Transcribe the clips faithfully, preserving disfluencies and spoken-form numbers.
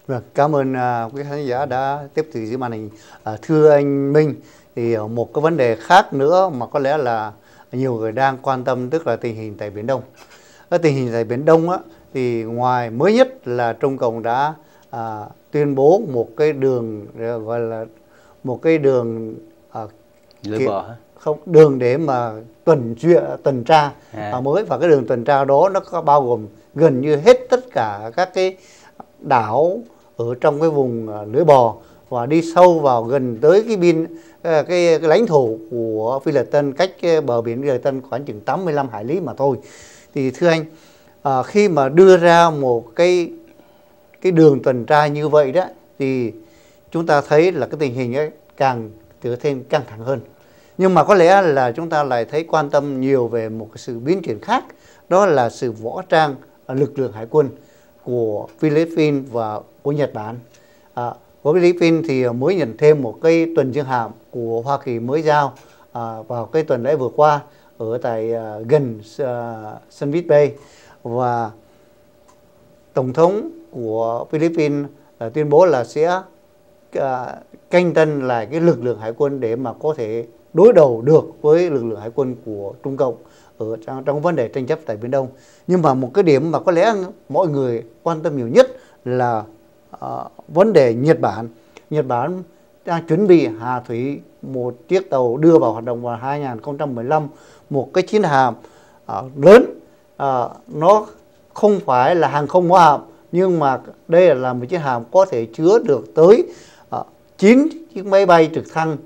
Vâng, cảm ơn uh, quý khán giả đã tiếp tục dưới màn hình. Uh, thưa anh Minh, thì uh, một cái vấn đề khác nữa mà có lẽ là nhiều người đang quan tâm, tức là tình hình tại Biển Đông. Ở tình hình tại Biển Đông á, thì ngoài mới nhất là Trung Cộng đã uh, tuyên bố một cái đường uh, gọi là một cái đường uh, lưỡi bò hả? Không, đường để mà tuần chuyên tuần tra à. mới, và cái đường tuần tra đó nó có bao gồm gần như hết tất cả các cái đảo ở trong cái vùng lưỡi bò, và đi sâu vào gần tới cái biên cái, cái, cái lãnh thổ của Phi Luật Tân, cách cái bờ biển Phi Luật Tân khoảng chừng tám mươi lăm hải lý mà thôi. Thì thưa anh, à, khi mà đưa ra một cái cái đường tuần tra như vậy đó, thì chúng ta thấy là cái tình hình ấy càng trở thêm căng thẳng hơn. Nhưng mà có lẽ là chúng ta lại thấy quan tâm nhiều về một cái sự biến chuyển khác, đó là sự võ trang lực lượng hải quân của Philippines và của Nhật Bản. À, của Philippines thì mới nhận thêm một cái tuần dương hạm của Hoa Kỳ mới giao à, vào cái tuần lễ vừa qua ở tại à, gần à, Sunbeach Bay, và Tổng thống của Philippines à, tuyên bố là sẽ à, canh tân lại cái lực lượng hải quân để mà có thể đối đầu được với lực lượng hải quân của Trung Cộng ở trong, trong vấn đề tranh chấp tại Biển Đông. Nhưng mà một cái điểm mà có lẽ mọi người quan tâm nhiều nhất là uh, vấn đề Nhật Bản. Nhật Bản đang chuẩn bị hạ thủy một chiếc tàu đưa vào hoạt động vào hai nghìn không trăm mười lăm, một cái chiến hạm uh, lớn. Uh, nó không phải là hàng không mẫu hạm, nhưng mà đây là một chiếc hạm có thể chứa được tới uh, chín chiếc máy bay trực thăng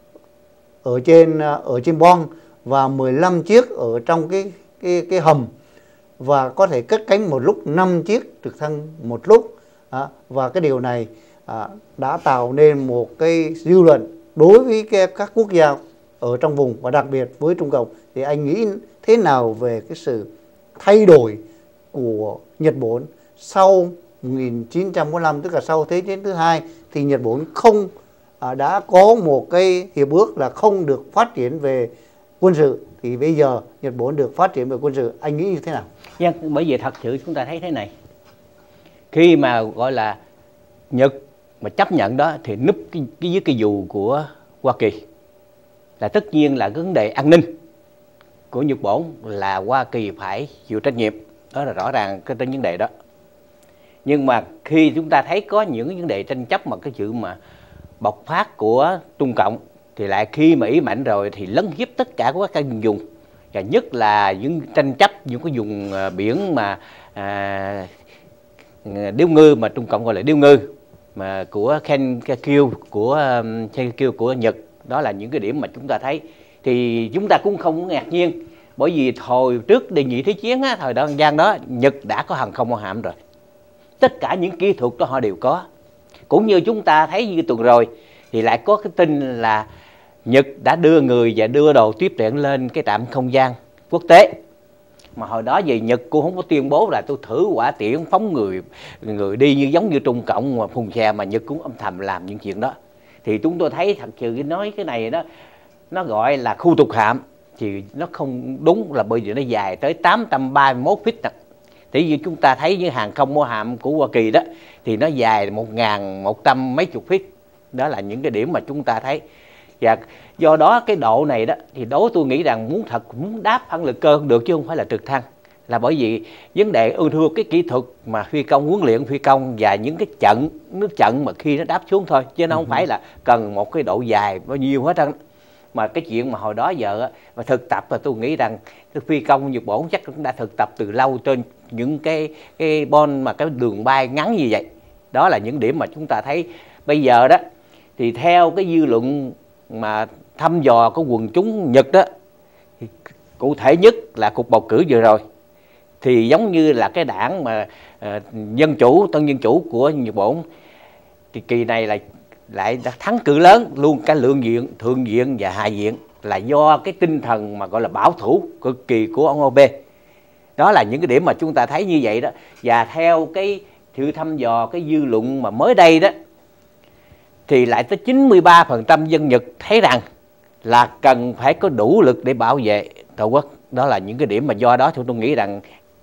ở trên ở trên boong và mười lăm chiếc ở trong cái cái cái hầm, và có thể cất cánh một lúc năm chiếc trực thăng một lúc. À, và cái điều này à, đã tạo nên một cái dư luận đối với cái, các quốc gia ở trong vùng, và đặc biệt với Trung Cộng. Thì anh nghĩ thế nào về cái sự thay đổi của Nhật Bản sau một nghìn chín trăm bốn mươi lăm, tức là sau Thế chiến thứ hai, thì Nhật Bản không à, đã có một cái hiệp ước là không được phát triển về quân sự, thì bây giờ Nhật Bản được phát triển về quân sự, anh nghĩ như thế nào? Yeah, bởi vì thật sự chúng ta thấy thế này, khi mà gọi là Nhật mà chấp nhận đó thì núp cái, cái dưới cái dù của Hoa Kỳ, là tất nhiên là cái vấn đề an ninh của Nhật Bản là Hoa Kỳ phải chịu trách nhiệm, đó là rõ ràng cái trên vấn đề đó. Nhưng mà khi chúng ta thấy có những vấn đề tranh chấp mà cái sự mà bộc phát của Trung Cộng, thì lại khi mà ý mạnh rồi thì lấn hiếp tất cả các vùng, và nhất là những tranh chấp những cái vùng biển mà à, điếu ngư mà Trung Cộng gọi là điếu ngư mà của Kenkyu của um, Kenkyu của Nhật. Đó là những cái điểm mà chúng ta thấy, thì chúng ta cũng không ngạc nhiên, bởi vì hồi trước đề nghị thế chiến á, thời đoạn gian đó Nhật đã có hàng không mẫu hạm rồi, tất cả những kỹ thuật đó họ đều có. Cũng như chúng ta thấy như tuần rồi thì lại có cái tin là Nhật đã đưa người và đưa đồ tiếp tiện lên cái trạm không gian quốc tế, mà hồi đó về Nhật cũng không có tuyên bố là tôi thử hỏa tiễn phóng người người đi như giống như Trung Cộng mà phun xe, mà Nhật cũng âm thầm làm những chuyện đó. Thì chúng tôi thấy thật sự nói cái này đó, nó gọi là khu trục hạm thì nó không đúng, là bởi vì nó dài tới tám trăm ba mươi mốt feet nè. Thì như chúng ta thấy như hàng không mẫu hạm của Hoa Kỳ đó thì nó dài một nghìn một trăm mấy chục feet. Đó là những cái điểm mà chúng ta thấy. Và do đó cái độ này đó thì đối tôi nghĩ rằng muốn thật muốn đáp phản lực cơ được, chứ không phải là trực thăng, là bởi vì vấn đề ưu thua cái kỹ thuật mà phi công huấn luyện phi công và những cái trận nước trận mà khi nó đáp xuống thôi, chứ nó không phải là cần một cái độ dài bao nhiêu hết trơn. Mà cái chuyện mà hồi đó giờ mà thực tập là tôi nghĩ rằng cái phi công Nhật Bản chắc cũng đã thực tập từ lâu trên những cái cái bon mà cái đường bay ngắn như vậy. Đó là những điểm mà chúng ta thấy bây giờ đó. Thì theo cái dư luận mà thăm dò của quần chúng Nhật đó, thì cụ thể nhất là cuộc bầu cử vừa rồi, thì giống như là cái đảng mà uh, dân chủ tân dân chủ của Nhật Bản thì kỳ này là lại đã thắng cử lớn luôn cả lượng viện, thượng viện và hạ viện, là do cái tinh thần mà gọi là bảo thủ cực kỳ của ông Abe. Đó là những cái điểm mà chúng ta thấy như vậy đó. Và theo cái sự thăm dò cái dư luận mà mới đây đó, thì lại tới chín mươi ba phần trăm dân Nhật thấy rằng là cần phải có đủ lực để bảo vệ Tổ quốc. Đó là những cái điểm mà do đó chúng tôi nghĩ rằng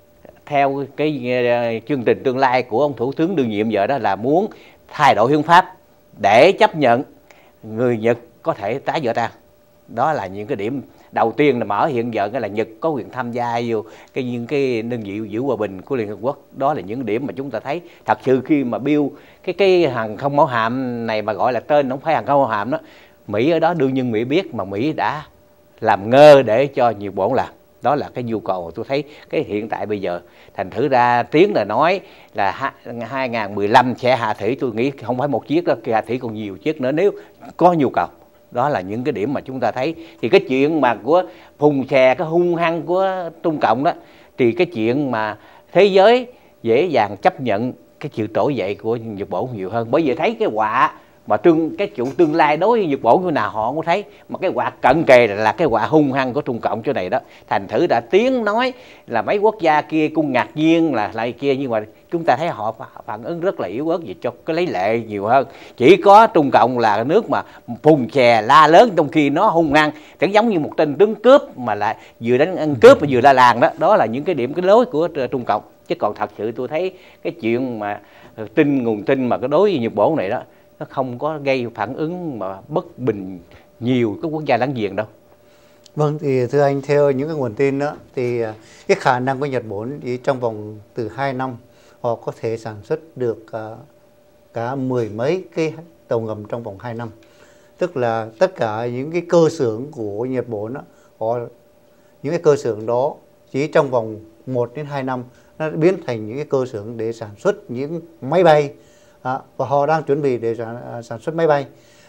theo cái uh, chương trình tương lai của ông thủ tướng đương nhiệm giờ đó là muốn thay đổi hiến pháp để chấp nhận người Nhật có thể tái võ trang. Đó là những cái điểm đầu tiên là mở hiện giờ, cái là Nhật có quyền tham gia vô cái những cái đơn vị giữ hòa bình của Liên Hợp Quốc. Đó là những điểm mà chúng ta thấy thật sự khi mà build cái cái hàng không mẫu hạm này, mà gọi là tên không phải hàng không mẫu hạm đó, Mỹ ở đó đương nhiên Mỹ biết, mà Mỹ đã làm ngơ để cho Nhật Bản làm. Đó là cái nhu cầu tôi thấy cái hiện tại bây giờ. Thành thử ra tiếng là nói là hai nghìn mười lăm sẽ hạ thủy, tôi nghĩ không phải một chiếc đó, hạ thủy còn nhiều chiếc nữa nếu có nhu cầu. Đó là những cái điểm mà chúng ta thấy. Thì cái chuyện mà của phùng xè, cái hung hăng của Trung Cộng đó, thì cái chuyện mà thế giới dễ dàng chấp nhận cái sự trỗi dậy của Nhật Bản nhiều hơn. Bởi vì thấy cái họa mà tương cái chủ tương lai đối với Nhật Bản như nào họ không có thấy, mà cái họa cận kề là cái họa hung hăng của Trung Cộng chỗ này đó. Thành thử đã tiếng nói là mấy quốc gia kia cũng ngạc nhiên là lại kia, nhưng mà chúng ta thấy họ phản ứng rất là yếu ớt về cho cái lấy lệ nhiều hơn. Chỉ có Trung Cộng là nước mà phùng chè la lớn, trong khi nó hung hăng, chẳng giống như một tên tướng cướp mà lại vừa đánh ăn cướp và vừa la làng đó. Đó là những cái điểm cái lối của Trung Cộng. Chứ còn thật sự tôi thấy cái chuyện mà tin nguồn tin mà cái đối với Nhật Bản này đó, nó không có gây phản ứng mà bất bình nhiều các quốc gia láng giềng đâu. Vâng, thì thưa anh, theo những cái nguồn tin đó thì cái khả năng của Nhật Bản thì trong vòng từ hai năm họ có thể sản xuất được uh, cả mười mấy cái tàu ngầm trong vòng hai năm. Tức là tất cả những cái cơ xưởng của Nhật Bản đó, họ những cái cơ xưởng đó chỉ trong vòng một đến hai năm nó biến thành những cái cơ xưởng để sản xuất những máy bay. À, và họ đang chuẩn bị để sản, sản xuất máy bay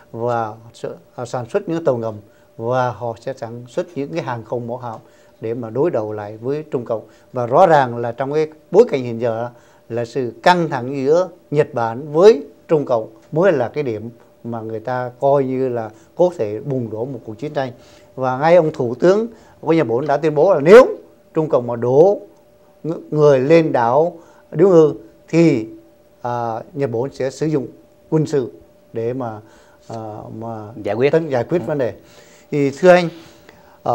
và sản xuất những tàu ngầm, và họ sẽ sản xuất những cái hàng không mẫu hạm để mà đối đầu lại với Trung Cộng. Và rõ ràng là trong cái bối cảnh hiện giờ là sự căng thẳng giữa Nhật Bản với Trung Cộng mới là cái điểm mà người ta coi như là có thể bùng nổ một cuộc chiến tranh. Và ngay ông thủ tướng của Nhật Bản đã tuyên bố là nếu Trung Cộng mà đổ người lên đảo Điếu Ngư thì À, Nhật Bản sẽ sử dụng quân sự để mà à, mà giải quyết tấn, giải quyết vấn đề. Thì thưa anh, à,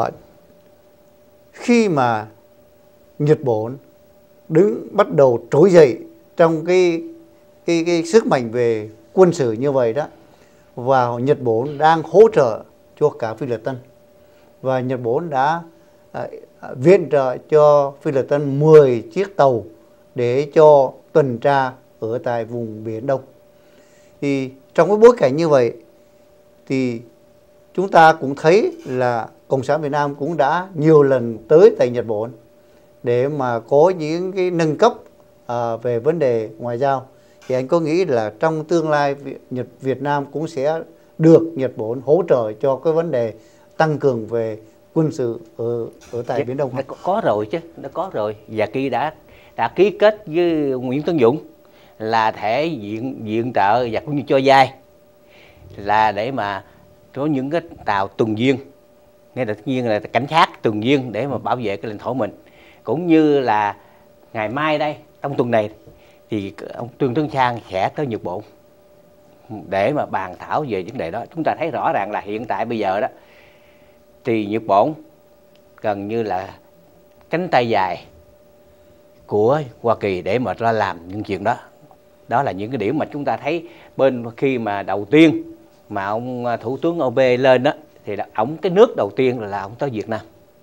khi mà Nhật Bản đứng bắt đầu trỗi dậy trong cái cái cái sức mạnh về quân sự như vậy đó, và Nhật Bản đang hỗ trợ cho cả Phi Luật Tân, và Nhật Bản đã à, viện trợ cho Phi Luật Tân mười chiếc tàu để cho tuần tra ở tại vùng Biển Đông. Thì trong cái bối cảnh như vậy thì chúng ta cũng thấy là Cộng sản Việt Nam cũng đã nhiều lần tới tại Nhật Bản để mà có những cái nâng cấp à, về vấn đề ngoại giao. Thì anh có nghĩ là trong tương lai Nhật Việt Nam cũng sẽ được Nhật Bản hỗ trợ cho cái vấn đề tăng cường về quân sự ở ở tại Chứ, Biển Đông không? Có, có rồi chứ, nó có rồi. Và khi đã đã ký kết với Nguyễn Tấn Dũng là thể viện viện trợ và cũng như cho vay là để mà có những cái tàu tuần duyên, ngay tất nhiên là cảnh sát tuần duyên để mà bảo vệ cái lãnh thổ mình. Cũng như là ngày mai đây, trong tuần này thì ông Trương Tấn Sang sẽ tới Nhật Bản để mà bàn thảo về vấn đề đó. Chúng ta thấy rõ ràng là hiện tại bây giờ đó thì Nhật Bản gần như là cánh tay dài của Hoa Kỳ để mà ra làm những chuyện đó. Đó là những cái điểm mà chúng ta thấy bên khi mà đầu tiên mà ông Thủ tướng Abe lên đó, thì là ông cái nước đầu tiên là, là ông tới Việt Nam.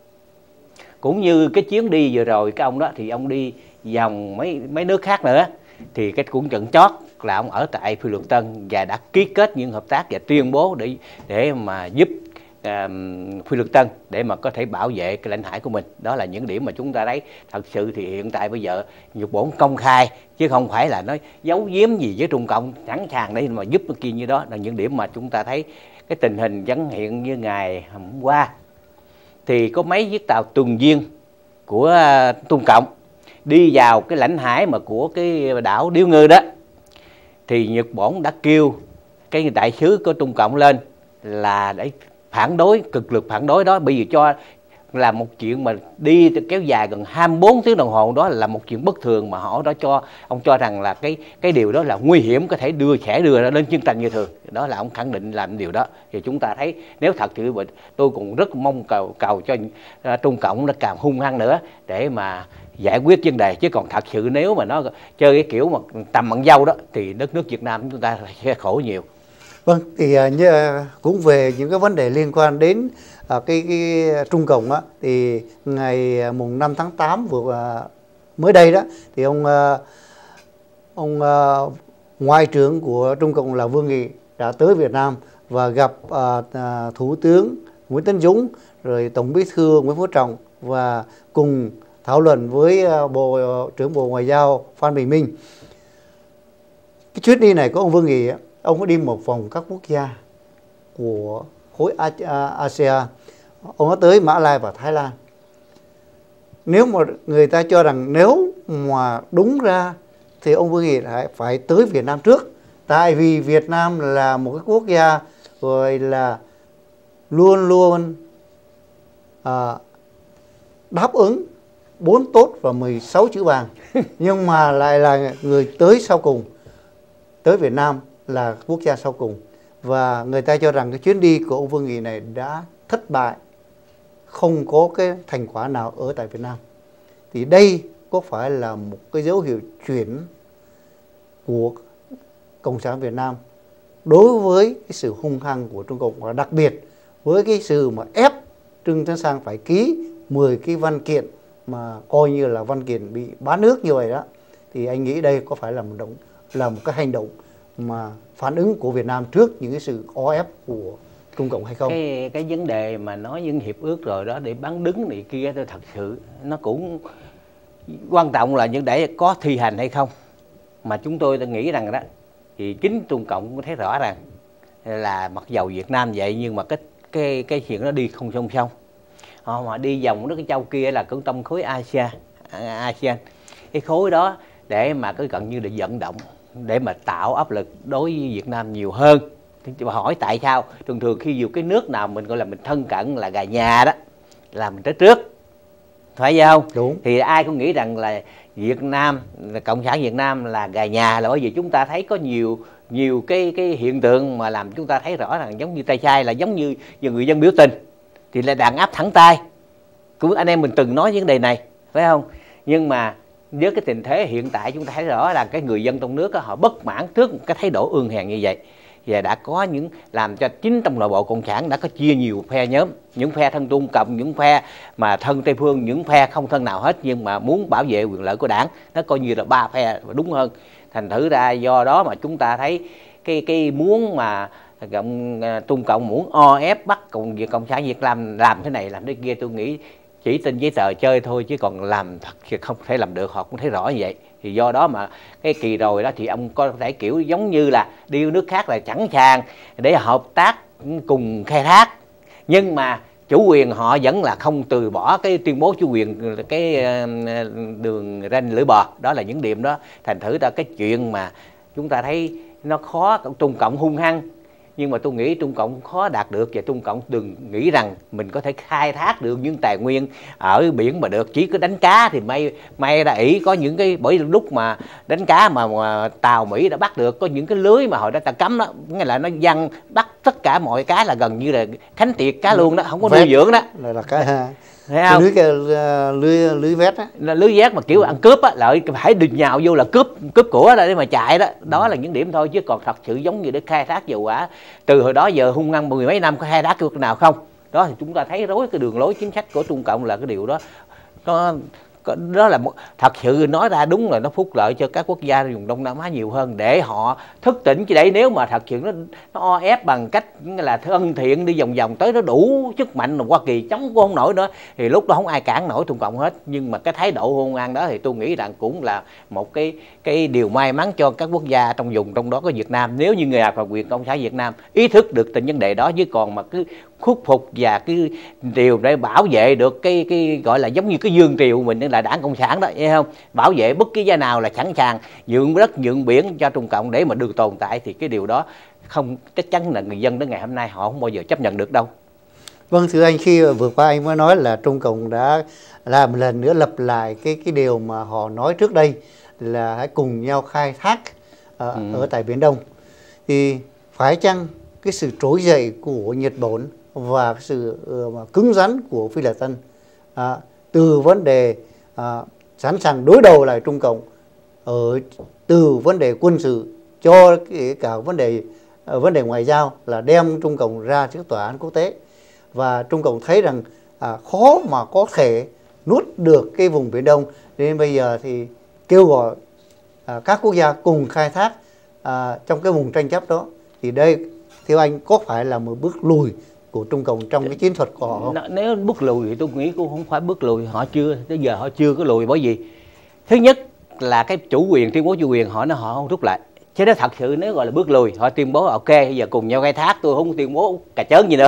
Cũng như cái chuyến đi vừa rồi cái ông đó thì ông đi vòng mấy mấy nước khác nữa, thì cái cũng trận chót là ông ở tại Phi Luật Tân và đã ký kết những hợp tác và tuyên bố để để mà giúp uh, Phi Luật Tân để mà có thể bảo vệ cái lãnh hải của mình. Đó là những điểm mà chúng ta thấy thật sự thì hiện tại bây giờ Nhật Bản công khai chứ không phải là nói giấu giếm gì với Trung Cộng, sẵn sàng để mà giúp kia như đó. Là những điểm mà chúng ta thấy cái tình hình vẫn hiện như ngày hôm qua thì có mấy chiếc tàu tuần duyên của uh, Trung Cộng đi vào cái lãnh hải mà của cái đảo Điếu Ngư đó, thì Nhật Bản đã kêu cái đại sứ của Trung Cộng lên là để phản đối, cực lực phản đối đó. Bây giờ cho là một chuyện mà đi kéo dài gần hai mươi bốn tiếng đồng hồ, đó là một chuyện bất thường mà họ đó cho ông cho rằng là cái cái điều đó là nguy hiểm, có thể đưa sẽ đưa ra lên chiến tranh như thường. Đó là ông khẳng định làm điều đó. Thì chúng ta thấy nếu thật sự tôi cũng rất mong cầu cầu cho uh, Trung Cộng nó càng hung hăng nữa để mà giải quyết vấn đề, chứ còn thật sự nếu mà nó chơi cái kiểu mà tầm mặn dâu đó thì đất nước Việt Nam chúng ta sẽ khổ nhiều. Vâng, thì uh, như, uh, cũng về những cái vấn đề liên quan đến uh, cái, cái Trung Cộng á, thì ngày mùng năm tháng tám vừa uh, mới đây đó thì ông uh, ông uh, ngoại trưởng của Trung Cộng là Vương Nghị đã tới Việt Nam và gặp uh, uh, Thủ tướng Nguyễn Tấn Dũng, rồi Tổng Bí thư Nguyễn Phú Trọng, và cùng thảo luận với uh, Bộ uh, trưởng Bộ Ngoại giao Phan Bình Minh. Cái chuyến đi này của ông Vương Nghị, ông có đi một vòng các quốc gia của khối a sê an, ông có tới Mã Lai và Thái Lan. Nếu mà người ta cho rằng nếu mà đúng ra thì ông Vương Nghị phải tới Việt Nam trước, tại vì Việt Nam là một cái quốc gia gọi là luôn luôn à, đáp ứng bốn tốt và mười sáu chữ vàng, nhưng mà lại là người tới sau cùng. Tới Việt Nam là quốc gia sau cùng, và người ta cho rằng cái chuyến đi của ông Vương Nghị này đã thất bại, không có cái thành quả nào ở tại Việt Nam. Thì đây có phải là một cái dấu hiệu chuyển của Cộng sản Việt Nam đối với cái sự hung hăng của Trung Cộng, và đặc biệt với cái sự mà ép Trương Tấn Sang phải ký mười cái văn kiện mà coi như là văn kiện bị bán nước như vậy đó, thì anh nghĩ đây có phải là một động là một cái hành động mà phản ứng của Việt Nam trước những cái sự o ép của Trung Cộng hay không? Cái cái vấn đề mà nói những hiệp ước rồi đó để bán đứng này kia, tôi thật sự nó cũng quan trọng là những để có thi hành hay không. Mà chúng tôi đã nghĩ rằng đó thì chính Trung Cộng cũng thấy rõ rằng là mặc dầu Việt Nam vậy nhưng mà cái cái cái chuyện nó đi không song song. Họ mà đi vòng nước cái châu kia là cũng trong khối a sê an, a sê an. Cái khối đó để mà cái gần như để vận động, để mà tạo áp lực đối với Việt Nam nhiều hơn. Thì hỏi tại sao thường thường khi nhiều cái nước nào mình gọi là mình thân cận là gà nhà đó là mình tới trước, phải không? Đúng. Thì ai cũng nghĩ rằng là Việt Nam, là Cộng sản Việt Nam là gà nhà, là bởi vì chúng ta thấy có nhiều nhiều cái cái hiện tượng mà làm chúng ta thấy rõ rằng giống như tay sai, là giống như nhiều người dân biểu tình thì là đàn áp thẳng tay. Cũng anh em mình từng nói vấn đề này, phải không? Nhưng mà với cái tình thế hiện tại chúng ta thấy rõ là cái người dân trong nước đó, họ bất mãn trước cái thái độ ương hèn như vậy, và đã có những làm cho chính trong nội bộ cộng sản đã có chia nhiều phe nhóm, những phe thân Trung Cộng, những phe mà thân Tây Phương, những phe không thân nào hết, nhưng mà muốn bảo vệ quyền lợi của đảng, nó coi như là ba phe đúng hơn. Thành thử ra do đó mà chúng ta thấy cái cái muốn mà cộng, Trung Cộng muốn o ép bắt cộng việc cộng sản Việt Nam làm thế này làm thế kia, tôi nghĩ chỉ tin giấy tờ chơi thôi, chứ còn làm thật thì không thể làm được, họ cũng thấy rõ như vậy. Thì do đó mà cái kỳ rồi đó thì ông có thể kiểu giống như là đi nước khác là sẵn sàng để hợp tác cùng khai thác, nhưng mà chủ quyền họ vẫn là không từ bỏ cái tuyên bố chủ quyền cái đường ranh lưỡi bò. Đó là những điểm đó. Thành thử ra cái chuyện mà chúng ta thấy nó khó, Trung Cộng hung hăng, nhưng mà tôi nghĩ Trung Cộng khó đạt được, và Trung Cộng đừng nghĩ rằng mình có thể khai thác được những tài nguyên ở biển mà được. Chỉ có đánh cá thì may may đã ỷ có những cái, bởi lúc mà đánh cá mà, mà tàu Mỹ đã bắt được, có những cái lưới mà hồi đó ta cấm đó, nghĩa là nó văng bắt tất cả mọi cá, là gần như là khánh tiệt cá luôn đó, không có nuôi dưỡng đó. Là, là cái thấy không? Lưới, cái, lưới lưới vét á, lưới vét mà kiểu ăn cướp á, lại phải địch nhào vô là cướp cướp của để mà chạy đó. Đó là những điểm thôi, chứ còn thật sự giống như để khai thác dầu quả từ hồi đó giờ hung hăng mười mấy năm có khai thác được nào không? Đó thì chúng ta thấy rối cái đường lối chính sách của Trung Cộng là cái điều đó nó đó là một, thật sự nói ra đúng là nó phúc lợi cho các quốc gia vùng Đông Nam Á nhiều hơn, để họ thức tỉnh. Chứ để nếu mà thật sự nó nó o ép bằng cách là thân thiện đi vòng vòng tới nó đủ sức mạnh là Hoa Kỳ chống cũng không nổi nữa, thì lúc đó không ai cản nổi Trung Cộng hết. Nhưng mà cái thái độ hung hăng đó thì tôi nghĩ rằng cũng là một cái cái điều may mắn cho các quốc gia trong vùng, trong đó có Việt Nam, nếu như người Đảng và quyền Cộng sản Việt Nam ý thức được tình vấn đề đó. Chứ còn mà cứ khuất phục và cái điều để bảo vệ được cái cái gọi là giống như cái dương triều mình là Đảng Cộng sản đó, thấy không? Bảo vệ bất cứ giá nào là sẵn sàng nhượng đất nhượng biển cho Trung Cộng để mà được tồn tại, thì cái điều đó không chắc chắn là người dân đến ngày hôm nay họ không bao giờ chấp nhận được đâu. Vâng, thưa anh, khi vừa qua anh mới nói là Trung Cộng đã làm một lần nữa lặp lại cái cái điều mà họ nói trước đây là hãy cùng nhau khai thác uh, ừ. ở tại Biển Đông. Thì phải chăng cái sự trỗi dậy của Nhật Bản và cái sự uh, cứng rắn của Phi Lê Tân uh, từ vấn đề uh, sẵn sàng đối đầu lại Trung Cộng ở từ vấn đề quân sự cho cái, cả vấn đề uh, vấn đề ngoại giao là đem Trung Cộng ra trước tòa án quốc tế, và Trung Cộng thấy rằng à, khó mà có thể nuốt được cái vùng Biển Đông, nên bây giờ thì kêu gọi à, các quốc gia cùng khai thác à, trong cái vùng tranh chấp đó. Thì đây theo anh có phải là một bước lùi của Trung Cộng trong cái chiến thuật của họ không? Nếu bước lùi thì tôi nghĩ cũng không phải bước lùi, họ chưa tới giờ họ chưa có lùi. Bởi vì thứ nhất là cái chủ quyền, tuyên bố chủ quyền họ nó họ không rút lại. Chứ nó thật sự nếu gọi là bước lùi, họ tuyên bố ok bây giờ cùng nhau khai thác, tôi không tuyên bố cà chớn gì nữa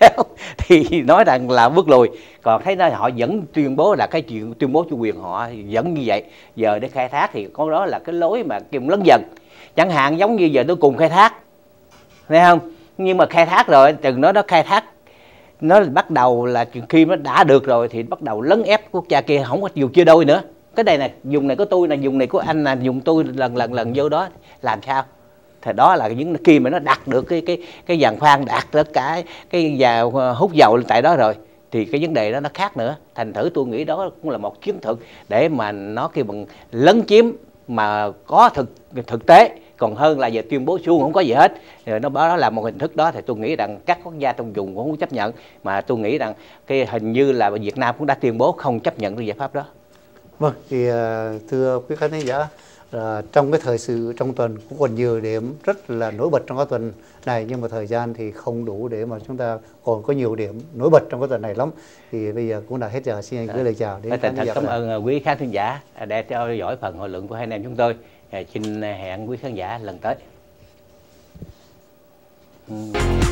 thì nói rằng là bước lùi. Còn thấy là họ vẫn tuyên bố là cái chuyện tuyên bố chủ quyền họ vẫn như vậy, giờ để khai thác thì có đó là cái lối mà kim lấn dần. Chẳng hạn giống như giờ tôi cùng khai thác, thấy không, nhưng mà khai thác rồi chừng nó nó khai thác nó bắt đầu là khi nó đã được rồi thì bắt đầu lấn ép quốc gia kia, không có dùng chia đôi nữa. Cái đây này, dùng này của tôi là dùng này của anh là dùng tôi lần lần lần vô đó, làm sao? Thì đó là những khi mà nó đạt được cái cái cái giàn khoan, đạt được cái cái vào hút dầu tại đó rồi thì cái vấn đề đó nó khác nữa. Thành thử tôi nghĩ đó cũng là một chiến thuật để mà nó kêu bằng lấn chiếm mà có thực thực tế, còn hơn là giờ tuyên bố suông không có gì hết. Rồi nó đó là một hình thức đó thì tôi nghĩ rằng các quốc gia trong vùng cũng không chấp nhận, mà tôi nghĩ rằng cái hình như là Việt Nam cũng đã tuyên bố không chấp nhận cái giải pháp đó. Vâng, thì thưa quý khán giả, à, trong cái thời sự trong tuần cũng còn nhiều điểm rất là nổi bật trong cái tuần này, nhưng mà thời gian thì không đủ để mà chúng ta còn có nhiều điểm nổi bật trong cái tuần này lắm. Thì bây giờ cũng đã hết giờ, xin anh gửi lời chào đến khán giả. Cảm ơn quý khán thính giả đã theo dõi phần hội luận của hai anh em chúng tôi. Xin hẹn quý khán giả lần tới.